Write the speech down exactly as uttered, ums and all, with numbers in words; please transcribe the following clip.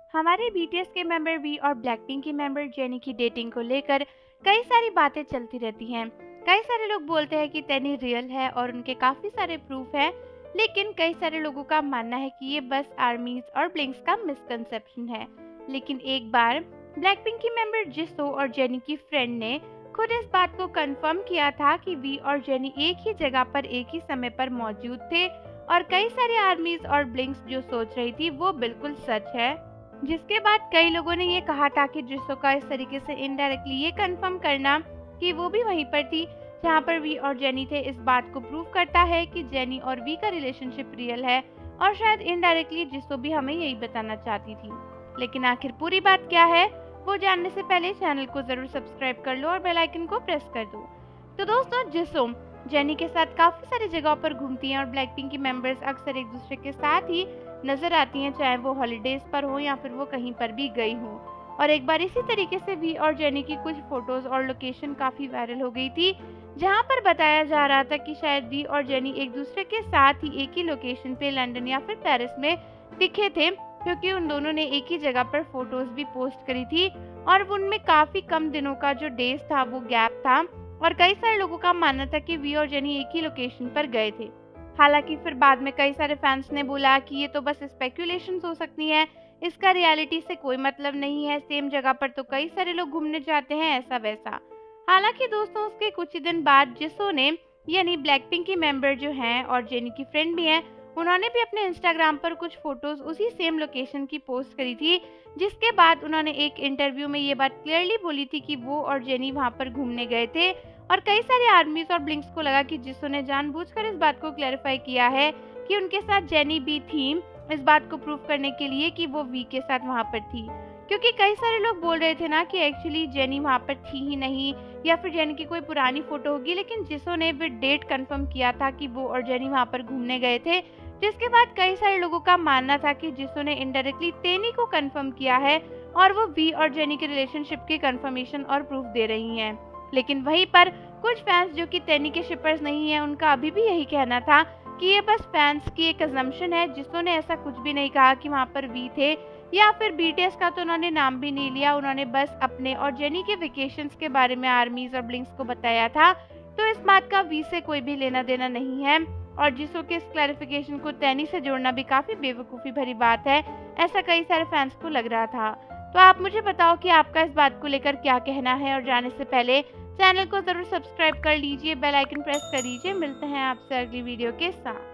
हमारे बीटीएस के member V और ब्लैकपिंक की मेंबर जेनी की डेटिंग को लेकर कई सारी बातें चलती रहती हैं। कई सारे लोग बोलते हैं कि तेनी रियल है और उनके काफी सारे प्रूफ हैं, लेकिन कई सारे लोगों का मानना है कि ये बस आर्मीज और ब्लिंक्स का मिसकंसेप्शन है। लेकिन एक बार ब्लैकपिंक की मेंबर जिसो और जेनी की फ्रेंड ने खुद इस बात को कंफर्म किया था कि वी और जेनी एक ही जगह पर एक ही समय पर मौजूद थे और कई सारे आर्मीज और ब्लिंक्स जो सोच रही थी वो बिल्कुल सच है। जिसके बाद कई लोगों ने ये कहा था कि जिसो का इस तरीके से इनडायरेक्टली ये कंफर्म करना कि वो भी वहीं पर थी जहाँ पर वी और जेनी थे, इस बात को प्रूव करता है कि जेनी और वी का रिलेशनशिप रियल है और शायद इनडायरेक्टली जिसो भी हमें यही बताना चाहती थी। लेकिन आखिर पूरी बात क्या है वो जानने से पहले चैनल को जरूर सब्सक्राइब कर लो और बेल आइकन को प्रेस कर दो। तो दोस्तों, जिसो जेनी के साथ काफी सारी जगहों पर घूमती हैं और ब्लैकपिंक की मेंबर्स अक्सर एक दूसरे के साथ ही नजर आती हैं, चाहे वो हॉलीडेज पर हो या फिर वो कहीं पर भी गई हो। और एक बार इसी तरीके से वी और जेनी की कुछ फोटोज और लोकेशन काफी वायरल हो गई थी, जहां पर बताया जा रहा था कि शायद वी और जेनी एक दूसरे के साथ ही एक ही लोकेशन पे लंदन या फिर पेरिस में दिखे थे, क्योंकि उन दोनों ने एक ही जगह पर फोटोज भी पोस्ट करी थी और उनमें काफी कम दिनों का जो डेज था वो गैप था और कई सारे लोगों का मानना था कि वी और जेनी एक ही लोकेशन पर गए थे। हालांकि फिर बाद में कई सारे फैंस ने बोला कि ये तो बस स्पेकुलेशंस हो सकती हैं, इसका रियलिटी से कोई मतलब नहीं है, सेम जगह पर तो कई सारे लोग घूमने जाते हैं, ऐसा वैसा। हालांकि दोस्तों, उसके कुछ ही दिन बाद जिसो ने यानी ब्लैकपिंक की मेंबर जो हैं और जेनी की फ्रेंड भी हैं, उन्होंने भी अपने इंस्टाग्राम पर कुछ फोटोज उसी सेम लोकेशन की पोस्ट करी थी, जिसके बाद उन्होंने एक इंटरव्यू में ये बात क्लियरली बोली थी कि वो और जेनी वहां पर घूमने गए थे। और कई सारे आर्मीज और ब्लिंक्स को लगा कि जिसो ने जानबूझकर इस बात को क्लैरिफाई किया है कि उनके साथ जेनी भी थी, इस बात को प्रूव करने के लिए कि वो वी के साथ वहां पर थी। क्योंकि कई सारे लोग बोल रहे थे ना कि एक्चुअली जेनी वहां पर थी ही नहीं या फिर जेनी की कोई पुरानी फोटो होगी, लेकिन जिसो ने विद डेट कंफर्म किया था कि वो और जेनी वहां पर घूमने गए थे। जिसके बाद कई सारे लोगों का मानना था कि जिसो ने इनडायरेक्टली तेनी को कंफर्म किया है और वो वी और जेनी के रिलेशनशिप की कंफर्मेशन और प्रूफ दे रही हैं। लेकिन वहीं पर कुछ फैंस जो कि तेनी के शिपर्स नहीं हैं, उनका अभी भी यही कहना था कि ये बस फैंस की एक अजम्पशन है, जिसो ने ऐसा कुछ भी नहीं कहा कि वहाँ पर वी थे या फिर बीटीएस का तो उन्होंने नाम भी नहीं लिया, उन्होंने बस अपने और जेनी के वेकेशंस के बारे में आर्मीज और ब्लिंक्स को बताया था। तो इस बात का वी से कोई भी लेना देना नहीं है और जिसो के इस क्लैरिफिकेशन को तेनी से जोड़ना भी काफी बेवकूफ़ी भरी बात है, ऐसा कई सारे फैंस को लग रहा था। तो आप मुझे बताओ कि आपका इस बात को लेकर क्या कहना है और जाने से पहले चैनल को जरूर सब्सक्राइब कर लीजिए, बेल आइकन प्रेस कर लीजिए। मिलते हैं आपसे अगली वीडियो के साथ।